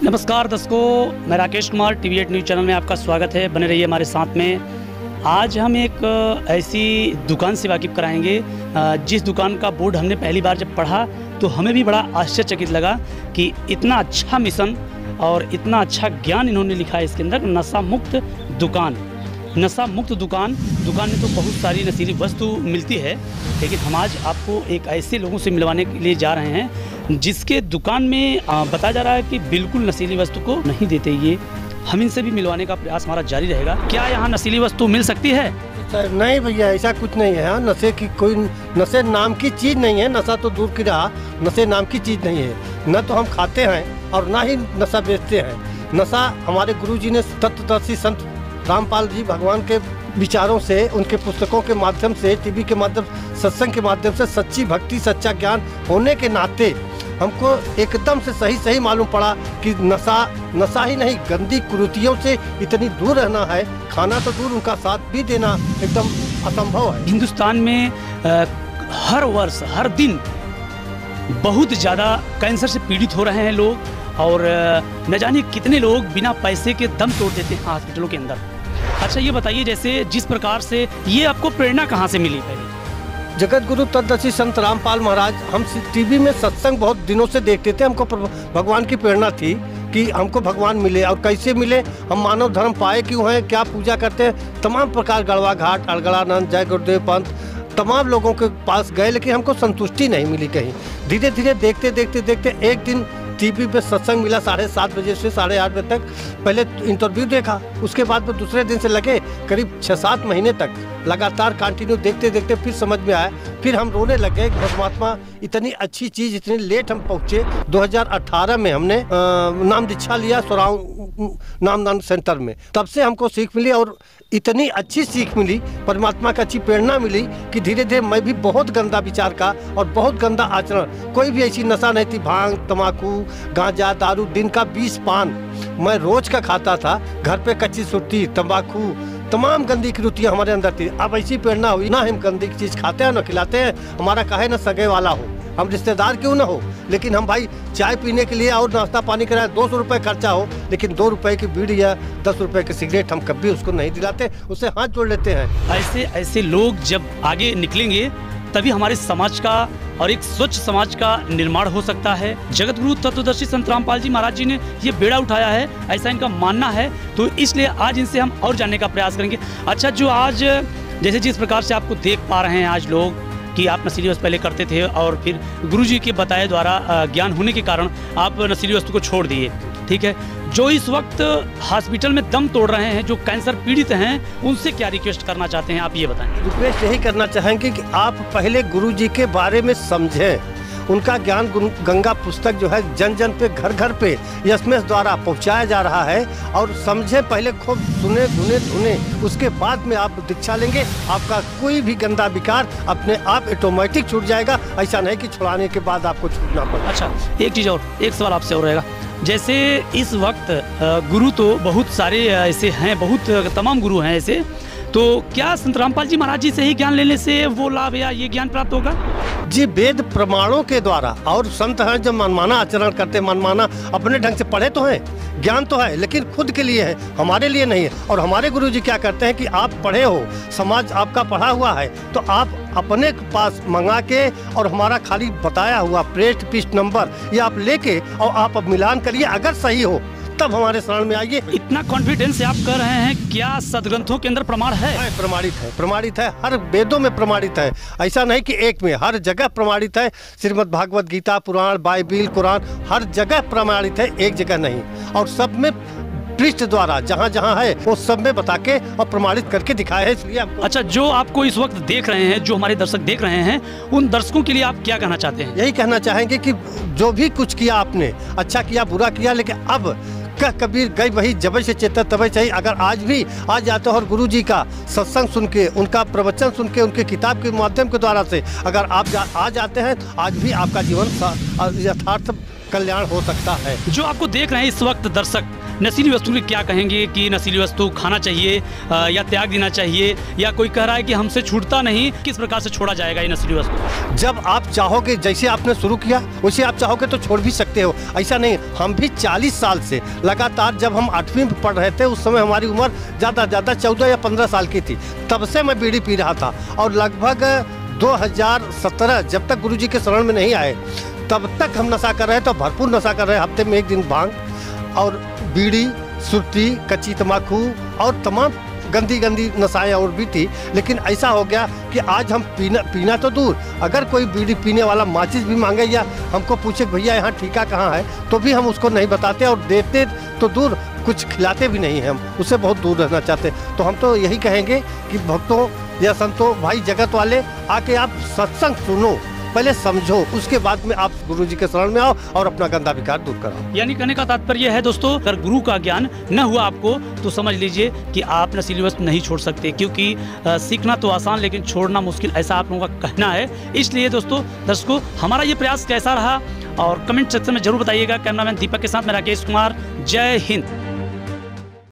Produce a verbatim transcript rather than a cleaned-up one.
नमस्कार दर्शकों, मैं Rakesh Kumar TV eight news channel में आपका स्वागत है। बने रहिए हमारे साथ में। आज हम एक ऐसी दुकान से वाकिफ़ कराएंगे जिस दुकान का बोर्ड हमने पहली बार जब पढ़ा तो हमें भी बड़ा आश्चर्यचकित लगा कि इतना अच्छा मिशन और इतना अच्छा ज्ञान इन्होंने लिखा है इसके अंदर। नशा मुक्त दुकान, नशा मुक्त दुकान दुकान में तो बहुत सारी नशीली वस्तु मिलती है, लेकिन हम आज आपको एक ऐसे लोगों से मिलवाने के लिए जा रहे हैं जिसके दुकान में बताया जा रहा है कि बिल्कुल नशीली वस्तु को नहीं देते ये। हम इनसे भी मिलवाने का प्रयास हमारा जारी रहेगा। क्या यहाँ नशीली वस्तु मिल सकती है? सर नहीं भैया, ऐसा कुछ नहीं है। नशे की कोई नशे नाम की चीज़ नहीं है। नशा तो दूर की रहा, नशे नाम की चीज़ नहीं है। न तो हम खाते हैं और ना ही नशा बेचते हैं। नशा हमारे गुरुजी ने तत्वदर्शी संत रामपाल जी भगवान के विचारों से, उनके पुस्तकों के माध्यम से, टीवी के माध्यम, सत्संग के माध्यम से सच्ची भक्ति, सच्चा ज्ञान होने के नाते हमको एकदम से सही सही मालूम पड़ा कि नशा नशा ही नहीं, गंदी कुरीतियों से इतनी दूर रहना है। खाना तो दूर, उनका साथ भी देना एकदम असंभव है। हिंदुस्तान में आ, हर वर्ष हर दिन बहुत ज़्यादा कैंसर से पीड़ित हो रहे हैं लोग, और न जाने कितने लोग बिना पैसे के दम तोड़ देते हैं हॉस्पिटलों के अंदर। अच्छा ये बताइए, जैसे जिस प्रकार से ये आपको प्रेरणा कहाँ से मिली? पहले जगत गुरु तत्वदर्शी संत रामपाल महाराज, हम टीवी में सत्संग बहुत दिनों से देखते थे। हमको भगवान की प्रेरणा थी कि हमको भगवान मिले, और कैसे मिले, हम मानव धर्म पाए क्यों हैं, क्या पूजा करते हैं, तमाम प्रकार गढ़वा घाट, अड़गड़ानंद, जय गुरुदेव पंथ, तमाम लोगों के पास गए, लेकिन हमको संतुष्टि नहीं मिली कहीं। धीरे धीरे देखते देखते देखते एक दिन टीवी पे सत्संग मिला साढ़े सात बजे से साढ़े आठ बजे तक। पहले इंटरव्यू देखा, उसके बाद में दूसरे दिन से लगे करीब छः सात महीने तक लगातार कंटिन्यू देखते देखते फिर समझ में आया। फिर हम रोने लगे कि परमात्मा, इतनी अच्छी चीज़, इतनी लेट हम पहुँचे। दो हज़ार अठारह में हमने आ, नाम दीक्षा लिया सोराव नामदान सेंटर में। तब से हमको सीख मिली, और इतनी अच्छी सीख मिली, परमात्मा की अच्छी प्रेरणा मिली कि धीरे धीरे मैं भी बहुत गंदा विचार का और बहुत गंदा आचरण, कोई भी ऐसी नशा नहीं थी, भांग, तम्बाकू, गांजा, दारू, दिन का बीस पान मैं रोज का खाता था। घर पे कच्ची सुट्टी, तम्बाकू, तमाम गंदी कृतियाँ हमारे अंदर थी। अब ऐसी प्रेरणा हुई ना, हम गंदी चीज़ खाते हैं ना खिलाते हैं, हमारा काहे ना सगे वाला हो, हम रिश्तेदार क्यों ना हो, लेकिन हम भाई चाय पीने के लिए और नाश्ता पानी कराए दो सौ रुपये खर्चा हो, लेकिन दो रुपए की बीड़ी या दस रुपए की सिगरेट हम कभी उसको नहीं दिलाते, उससे हाथ जोड़ लेते हैं। ऐसे ऐसे लोग जब आगे निकलेंगे तभी हमारे समाज का और एक स्वच्छ समाज का निर्माण हो सकता है। जगत गुरु तत्वदर्शी संत रामपाल जी महाराज जी ने ये बेड़ा उठाया है, ऐसा इनका मानना है, तो इसलिए आज इनसे हम और जानने का प्रयास करेंगे। अच्छा, जो आज जैसे जिस प्रकार से आपको देख पा रहे हैं आज लोग कि आप नशीली वस्तु पहले करते थे और फिर गुरुजी के बताए द्वारा ज्ञान होने के कारण आप नशीली वस्तु को छोड़ दिए, ठीक है। जो इस वक्त हॉस्पिटल में दम तोड़ रहे हैं, जो कैंसर पीड़ित हैं, उनसे क्या रिक्वेस्ट करना चाहते हैं आप, ये बताएं। रिक्वेस्ट यही करना चाहेंगे कि आप पहले गुरुजी के बारे में समझें। उनका ज्ञान गंगा पुस्तक जो है जन जन पे, घर घर पे एसएमएस द्वारा पहुंचाया जा रहा है, और समझे, पहले खूब सुने, गुने, धुने, उसके बाद में आप दीक्षा लेंगे। आपका कोई भी गंदा विकार अपने आप ऑटोमेटिक छूट जाएगा। ऐसा नहीं कि छुड़ाने के बाद आपको छूटना पड़े। अच्छा, एक चीज़ और, एक सवाल आपसे और रहेगा। जैसे इस वक्त गुरु तो बहुत सारे ऐसे हैं, बहुत तमाम गुरु हैं ऐसे, तो क्या संत रामपाल जी महाराज जी से ही ज्ञान लेने से वो लाभ या ये ज्ञान प्राप्त होगा? जी, वेद प्रमाणों के द्वारा, और संत हैं जब मनमाना आचरण करते, मनमाना अपने ढंग से पढ़े तो हैं, ज्ञान तो है, लेकिन खुद के लिए है, हमारे लिए नहीं है। और हमारे गुरुजी क्या करते हैं कि आप पढ़े हो, समाज आपका पढ़ा हुआ है, तो आप अपने पास मंगा के और हमारा खाली बताया हुआ पृष्ठ पृष्ठ नंबर ये आप लेके और आप अब मिलान करिए, अगर सही हो तब हमारे शरण में आइए। इतना कॉन्फिडेंस से आप कर रहे हैं, क्या सदग्रंथों के अंदर प्रमाण है? है, प्रमाणित है, प्रमाणित है, हर वेदों में प्रमाणित है। ऐसा नहीं कि एक में, हर जगह प्रमाणित है। श्रीमद् भागवत गीता, पुराण, बाइबिल, कुरान, हर जगह प्रमाणित है, एक जगह नहीं। और सब में पृष्ठ द्वारा जहाँ जहाँ है वो सब में बता के और प्रमाणित करके दिखाया है, इसलिए आपको। अच्छा, जो आपको इस वक्त देख रहे हैं, जो हमारे दर्शक देख रहे हैं, उन दर्शकों के लिए आप क्या कहना चाहते हैं? यही कहना चाहेंगे कि जो भी कुछ किया आपने, अच्छा किया, बुरा किया, लेकिन अब कह कबीर गई वही जबे से चेता तबे चाहिए। अगर आज भी आ जाते हो और गुरु जी का सत्संग सुन के, उनका प्रवचन सुन के, उनके किताब के माध्यम के द्वारा से अगर आप जा, आ जाते हैं, आज भी आपका जीवन यथार्थ कल्याण हो सकता है। जो आपको देख रहे हैं इस वक्त दर्शक, नशीली वस्तु की क्या कहेंगे कि नशीली वस्तु खाना चाहिए अ, या त्याग देना चाहिए, या कोई कह रहा है कि हमसे छूटता नहीं, किस प्रकार से छोड़ा जाएगा ये नशीली वस्तु? जब आप चाहोगे, जैसे आपने शुरू किया वैसे आप चाहोगे तो छोड़ भी सकते हो, ऐसा नहीं। हम भी चालीस साल से लगातार, जब हम आठवीं में पढ़ रहे थे उस समय हमारी उम्र ज़्यादा ज़्यादा चौदह या पंद्रह साल की थी, तब से मैं बीड़ी पी रहा था। और लगभग दो हज़ार सत्रह जब तक गुरुजी के शरण में नहीं आए तब तक हम नशा कर रहे थे, तो भरपूर नशा कर रहे हैं। हफ्ते में एक दिन भांग और बीड़ी, सुर्ती, कच्ची तम्बाकू और तमाम गंदी गंदी नशाएं और भी थी। लेकिन ऐसा हो गया कि आज हम पीना पीना तो दूर, अगर कोई बीड़ी पीने वाला माचिस भी मांगे या हमको पूछे भैया यहाँ ठीका कहाँ है, तो भी हम उसको नहीं बताते, और देते तो दूर कुछ खिलाते भी नहीं हैं, हम उससे बहुत दूर रहना चाहते। तो हम तो यही कहेंगे कि भक्तों या संतों, भाई जगत वाले, आके आप सत्संग सुनो, पहले समझो, उसके बाद में आप गुरु जी के शरण में आओ और अपना गंदा विकार दूर कराओ। यानी कहने का तात्पर्य है दोस्तों, अगर गुरु का ज्ञान न हुआ आपको तो समझ लीजिए कि आप नशीली वस्तु नहीं छोड़ सकते, क्योंकि आ, सीखना तो आसान लेकिन छोड़ना मुश्किल, ऐसा आप लोगों का कहना है। इसलिए दोस्तों, दर्शकों, हमारा ये प्रयास कैसा रहा और कमेंट सेक्शन में जरूर बताइएगा। कैमरामैन दीपक के साथ मैं राकेश कुमार, जय हिंद।